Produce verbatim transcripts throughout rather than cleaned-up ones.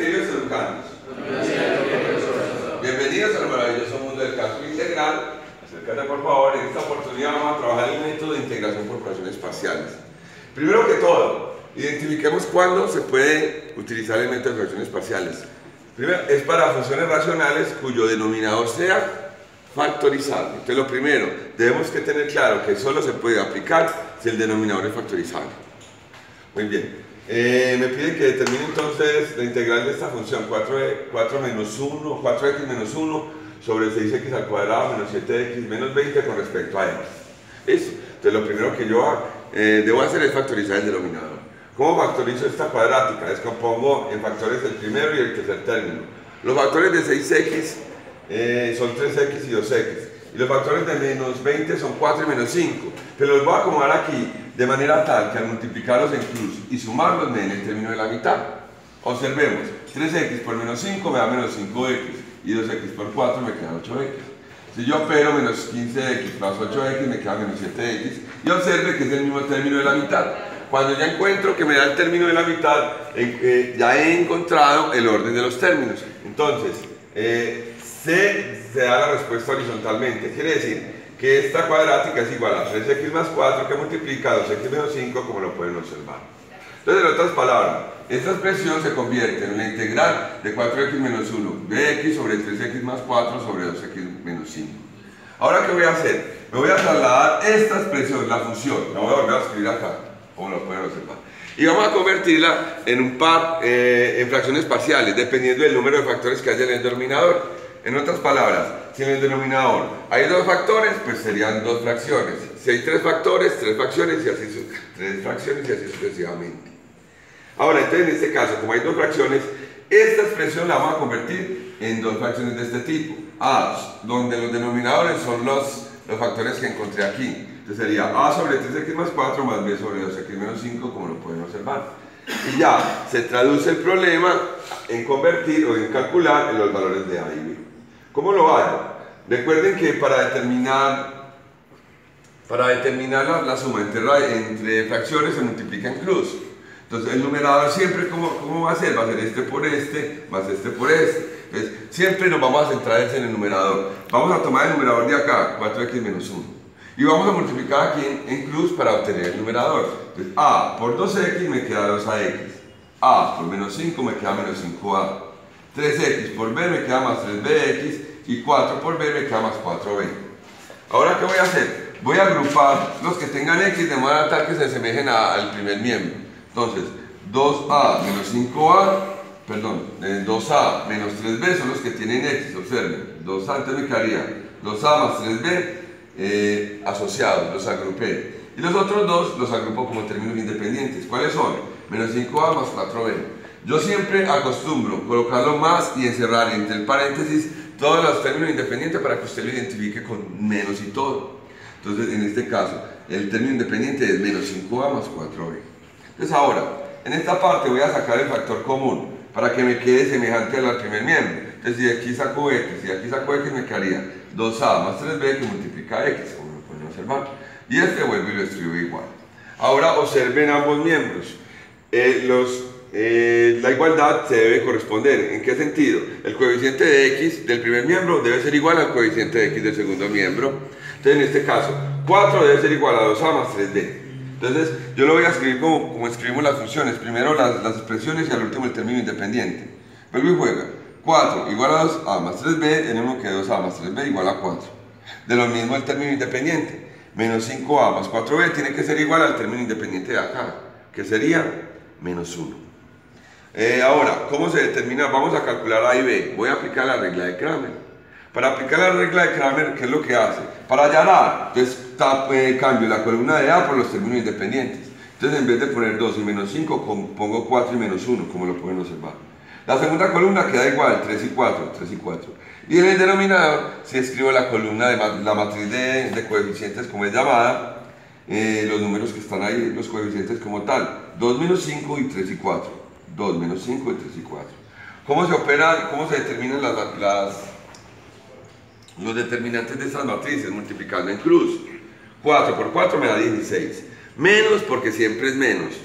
queridos educandos. Bienvenidos al maravilloso mundo del cálculo integral. Acércate por favor, en esta oportunidad vamos a trabajar el método de integración por fracciones parciales. Primero que todo, identifiquemos cuándo se puede utilizar el método de fracciones parciales. Primero, es para funciones racionales cuyo denominador sea factorizable. Entonces lo primero, debemos que tener claro que solo se puede aplicar si el denominador es factorizable. Muy bien, eh, me piden que determine entonces la integral de esta función cuatro menos uno, cuatro x menos uno sobre seis x al cuadrado menos siete x menos veinte con respecto a x. Listo. Entonces lo primero que yo eh, debo hacer es factorizar el denominador. ¿Cómo factorizo esta cuadrática? Descompongo en factores el primero y el tercer término. Los factores de seis x eh, son tres x y dos x. Y los factores de menos veinte son cuatro y menos cinco. Pero los voy a acomodar aquí de manera tal que al multiplicarlos en cruz y sumarlos me den el término de la mitad. Observemos, tres x por menos cinco me da menos cinco x y dos x por cuatro me queda ocho x. Si yo opero menos quince x más ocho x me queda menos siete x y observe que es el mismo término de la mitad. Cuando ya encuentro que me da el término de la mitad, eh, eh, ya he encontrado el orden de los términos. Entonces, eh, C se da la respuesta horizontalmente. Quiere decir que esta cuadrática es igual a tres x más cuatro que multiplica dos x menos cinco, como lo pueden observar. Entonces, en otras palabras, esta expresión se convierte en la integral de cuatro x menos uno, bx sobre tres x más cuatro sobre dos x menos cinco. Ahora, ¿qué voy a hacer? Me voy a trasladar esta expresión, la función, la voy a volver a escribir acá, como lo pueden observar. Y vamos a convertirla en un par, eh, en fracciones parciales, dependiendo del número de factores que haya en el denominador. En otras palabras, si en el denominador hay dos factores, pues serían dos fracciones. Si hay tres factores, tres fracciones y así, tres fracciones y así sucesivamente. Ahora, entonces en este caso, como hay dos fracciones, esta expresión la vamos a convertir en dos fracciones de este tipo. A, donde los denominadores son los, los factores que encontré aquí. Entonces sería A sobre tres x más cuatro más B sobre dos x menos cinco, como lo pueden observar. Y ya se traduce el problema en convertir o en calcular en los valores de A y B. ¿Cómo lo hago? Recuerden que para determinar, para determinar la, la suma entre, entre fracciones se multiplica en cruz. Entonces el numerador siempre, ¿cómo, ¿cómo va a ser? Va a ser este por este, más este por este. Entonces siempre nos vamos a centrar en el numerador. Vamos a tomar el numerador de acá, cuatro x menos uno. Y vamos a multiplicar aquí en, en cruz para obtener el numerador. Entonces A por dos x me queda dos a x. A por menos cinco me queda menos cinco a. tres x por b me queda más tres b x y cuatro por b me queda más cuatro b. Ahora, ¿qué voy a hacer? Voy a agrupar los que tengan x de manera tal que se asemejen a, al primer miembro. Entonces, dos a menos cinco a, perdón, eh, dos a menos tres b son los que tienen x, observen. dos a, entonces me quedaría dos a más tres b eh, asociados, los agrupé. Y los otros dos los agrupo como términos independientes. ¿Cuáles son? Menos cinco a más cuatro b. Yo siempre acostumbro colocarlo más y encerrar entre el paréntesis todos los términos independientes para que usted lo identifique con menos y todo. Entonces, en este caso, el término independiente es menos cinco a más cuatro b. Entonces ahora, en esta parte voy a sacar el factor común para que me quede semejante al primer miembro. Entonces, si aquí saco x y aquí saco x, me quedaría dos a más tres b que multiplica x, como lo pueden observar. Y este vuelvo y lo escribo igual. Ahora observen ambos miembros. Eh, los Eh, la igualdad se debe corresponder. ¿En qué sentido? El coeficiente de x del primer miembro debe ser igual al coeficiente de x del segundo miembro. Entonces, en este caso, cuatro debe ser igual a dos a más tres b. Entonces, yo lo voy a escribir como, como escribimos las funciones. Primero las, las expresiones y al último el término independiente. Vuelvo y juega. cuatro igual a dos a más tres b, tenemos que dos a más tres b igual a cuatro. De lo mismo el término independiente. Menos cinco a más cuatro b tiene que ser igual al término independiente de acá, que sería menos uno. Eh, ahora, ¿cómo se determina? Vamos a calcular A y B. Voy a aplicar la regla de Kramer. Para aplicar la regla de Kramer, ¿qué es lo que hace? Para hallar A, entonces eh, cambio la columna de A por los términos independientes. Entonces, en vez de poner dos y menos cinco, pongo cuatro y menos uno, como lo pueden observar. La segunda columna queda igual, tres y cuatro, tres y cuatro. Y en el denominador, si escribo la columna de la matriz de, de coeficientes, como es llamada, eh, los números que están ahí, los coeficientes como tal, dos menos cinco y tres y cuatro. dos menos cinco y tres y cuatro. ¿Cómo se opera, cómo se determinan las, las, los determinantes de estas matrices? Multiplicando en cruz. cuatro por cuatro me da dieciséis. Menos porque siempre es menos.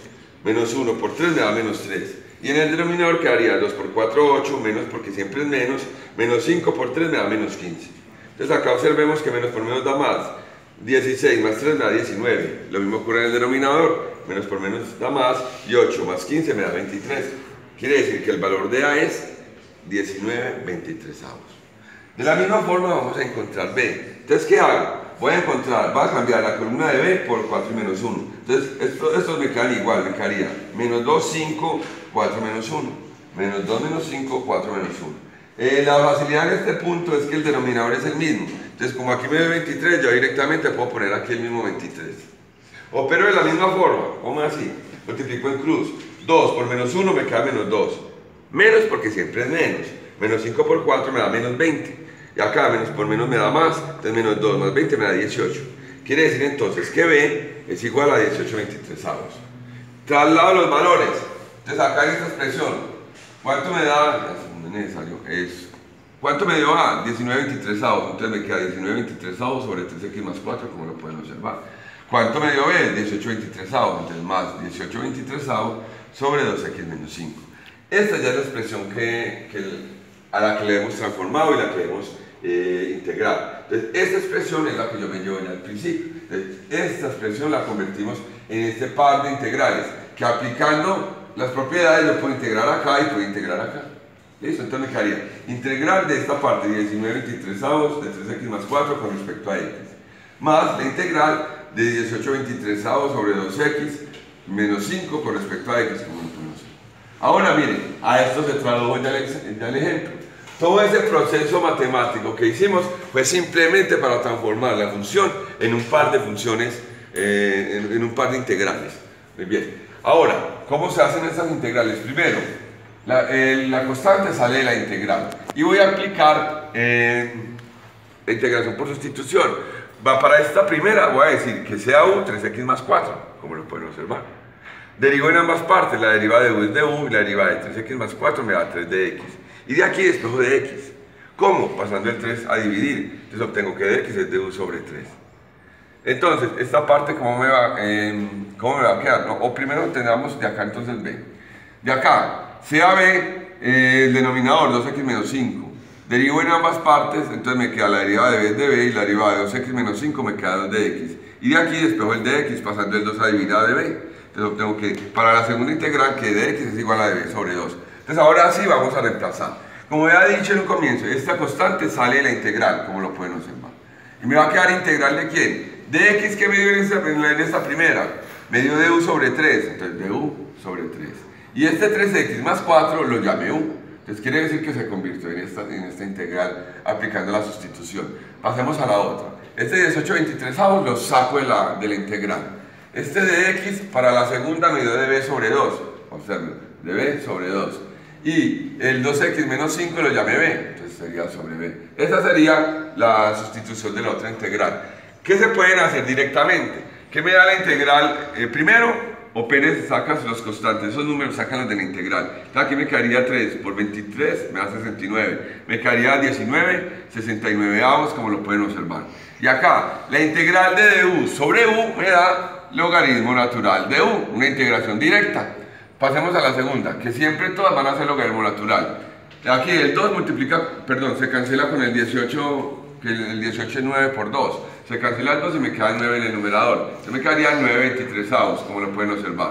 menos uno por tres me da menos tres. Y en el denominador quedaría dos por cuatro, ocho, menos porque siempre es menos, menos cinco por tres me da menos quince. Entonces acá observemos que menos por menos da más. dieciséis más tres me da diecinueve. Lo mismo ocurre en el denominador, menos por menos da más, y ocho más quince me da veintitrés. Quiere decir que el valor de A es diecinueve veintitrésavos. De la misma forma vamos a encontrar B. Entonces, ¿qué hago? Voy a encontrar, voy a cambiar la columna de B por cuatro y menos uno. Entonces, estos, estos me quedan igual, me quedaría menos dos, cinco, cuatro menos uno. Menos dos menos cinco, cuatro menos uno. Eh, la facilidad en este punto es que el denominador es el mismo. Entonces, como aquí me da veintitrés, yo directamente puedo poner aquí el mismo veintitrés. Opero de la misma forma, ¿cómo así? Multiplico en cruz. dos por menos uno me queda menos dos. Menos porque siempre es menos. Menos cinco por cuatro me da menos veinte. Y acá menos por menos me da más. Entonces menos dos más veinte me da dieciocho. Quiere decir entonces que B es igual a dieciocho veintitrésavos. Traslado los valores. Entonces acá en esta expresión, ¿cuánto me da? No es necesario. Es, ¿cuánto me dio A? diecinueve veintitrésavos. Entonces me queda diecinueve veintitrésavos sobre tres equis más cuatro, como lo pueden observar. ¿Cuánto me dio B? dieciocho veintitrésavos. Entonces más dieciocho veintitrésavos sobre dos equis menos cinco. Esta ya es la expresión que, que, a la que le hemos transformado y la que hemos eh, integrado. Entonces, esta expresión es la que yo me llevo ya al principio. Entonces, esta expresión la convertimos en este par de integrales, que aplicando las propiedades yo puedo integrar acá y puedo integrar acá. ¿Listo? Entonces me quedaría integral de esta parte diecinueve veintitrésavos de tres equis más cuatro con respecto a x, más la integral de dieciocho veintitrésavos sobre dos equis menos cinco con respecto a x, como lo podemos hacer. Ahora miren, a esto se tradujo ya el, ya el ejemplo. Todo ese proceso matemático que hicimos fue simplemente para transformar la función en un par de funciones, eh, en, en un par de integrales. Muy bien. Ahora, ¿cómo se hacen estas integrales? Primero, la, eh, la constante sale de la integral y voy a aplicar eh, la integración por sustitución. Va para esta primera, voy a decir que sea u tres equis más cuatro, como lo pueden observar. Derivo en ambas partes, la derivada de u es de u y la derivada de tres equis más cuatro me da tres de x. Y de aquí despejo de x. ¿Cómo? Pasando el tres a dividir. Entonces obtengo que de x es de u sobre tres. Entonces, esta parte, ¿cómo me va, eh, cómo me va a quedar? ¿No? O primero tengamos de acá entonces b. De acá, sea b, eh, el denominador dos equis menos cinco. Derivo en ambas partes, entonces me queda la derivada de b es de b y la derivada de dos equis menos cinco me queda dos de x. Y de aquí despejo el de x pasando el dos a dividir de b. Entonces obtengo que para la segunda integral que de x es igual a de b sobre dos. Entonces ahora sí vamos a reemplazar. Como ya he dicho en un comienzo, esta constante sale de la integral, como lo pueden observar. Y me va a quedar integral de quién? De x que me dio en esta, en esta primera. Me dio de u sobre tres, entonces de u sobre tres. Y este tres equis más cuatro lo llamé u. Entonces quiere decir que se convirtió en esta, en esta integral aplicando la sustitución. Pasemos a la otra. Este dieciocho veintitrésavos lo saco de la, de la integral. Este de x para la segunda me dio de b sobre dos. Observen, de b sobre dos. Y el dos equis menos cinco lo llamé b, entonces sería sobre b. Esta sería la sustitución de la otra integral. ¿Qué se pueden hacer directamente? ¿Qué me da la integral? Eh, primero, operes, sacas los constantes, esos números sacan los de la integral. Entonces aquí me quedaría tres por veintitrés, me da sesenta y nueve. Me quedaría diecinueve, sesenta y nueve avos, como lo pueden observar. Y acá, la integral de du sobre u me da logaritmo natural de u, una integración directa. Pasemos a la segunda, que siempre todas van a ser logaritmo natural. Aquí el dos multiplica, perdón, se cancela con el dieciocho, que el dieciocho es nueve por dos. Se cancela el dos y me queda el nueve en el numerador. Entonces me quedaría nueve veintitrésavos, como lo pueden observar.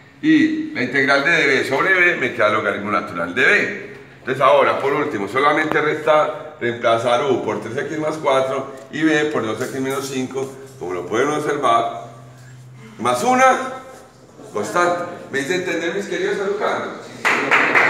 Y la integral de db sobre b me queda logaritmo natural de b. Entonces ahora, por último, solamente resta reemplazar u por tres equis más cuatro y b por dos equis menos cinco, como lo pueden observar, más una constante. ¿Me hice entender, mis queridos educandos?